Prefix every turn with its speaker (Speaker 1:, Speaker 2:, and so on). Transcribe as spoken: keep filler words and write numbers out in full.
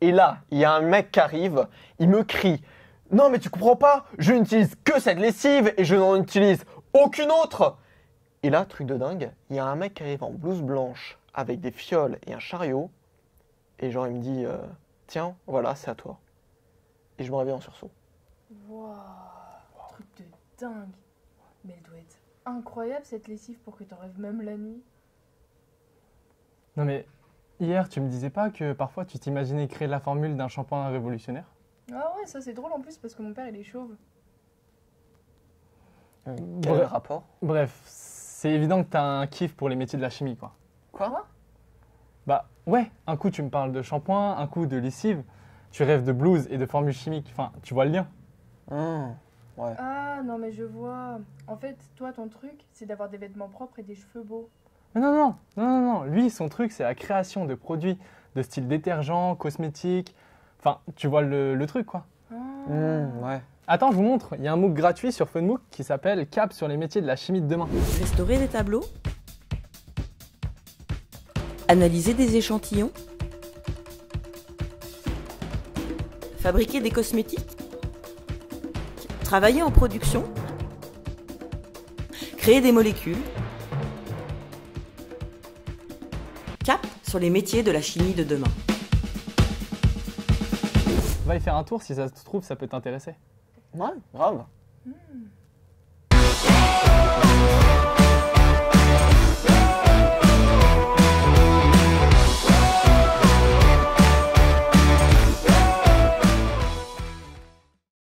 Speaker 1: Et là, il y a un mec qui arrive, il me crie « Non mais tu comprends pas, je n'utilise que cette lessive et je n'en utilise aucune autre !» Et là, truc de dingue, il y a un mec qui arrive en blouse blanche avec des fioles et un chariot. Et genre il me dit euh, « Tiens, voilà, c'est à toi. » Et je me réveille en sursaut.
Speaker 2: Waouh, truc de dingue. Mais elle doit être incroyable cette lessive pour que t'en rêves même la nuit.
Speaker 3: Non mais, hier, tu me disais pas que parfois tu t'imaginais créer la formule d'un shampoing révolutionnaire?
Speaker 2: Ah ouais, ça c'est drôle en plus parce que mon père il est chauve.
Speaker 1: Euh, Quel
Speaker 3: Bref.
Speaker 1: rapport?
Speaker 3: Bref, c'est évident que t'as un kiff pour les métiers de la chimie, quoi.
Speaker 1: Quoi?
Speaker 3: Bah ouais, un coup tu me parles de shampoing, un coup de lessive, tu rêves de blouse et de formules chimiques, enfin, tu vois le lien.
Speaker 1: Mmh, ouais.
Speaker 2: Ah non mais je vois. En fait, toi ton truc c'est d'avoir des vêtements propres et des cheveux beaux.
Speaker 3: Mais non, non, non, non, non, lui, son truc, c'est la création de produits de style détergent, cosmétique, enfin, tu vois le, le truc, quoi.
Speaker 2: Ah.
Speaker 1: Mmh, ouais.
Speaker 3: Attends, je vous montre, il y a un MOOC gratuit sur FunMOOC qui s'appelle Cap sur les métiers de la chimie de demain.
Speaker 4: Restaurer des tableaux, analyser des échantillons, fabriquer des cosmétiques, travailler en production, créer des molécules. Cap sur les métiers de la chimie de demain.
Speaker 3: Va y faire un tour, si ça se trouve, ça peut t'intéresser.
Speaker 1: Ouais, grave.
Speaker 2: Hmm.